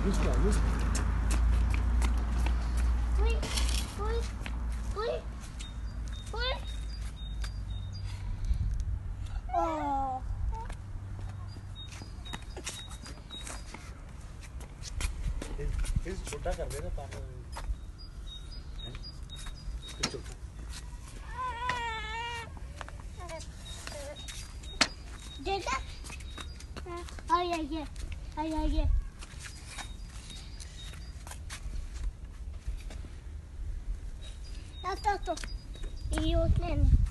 Whisper, whisper. Ui, ui, ui, ui. Oh. इस छोटा कर देना पानी छोटा देखा आइए तो ये उसने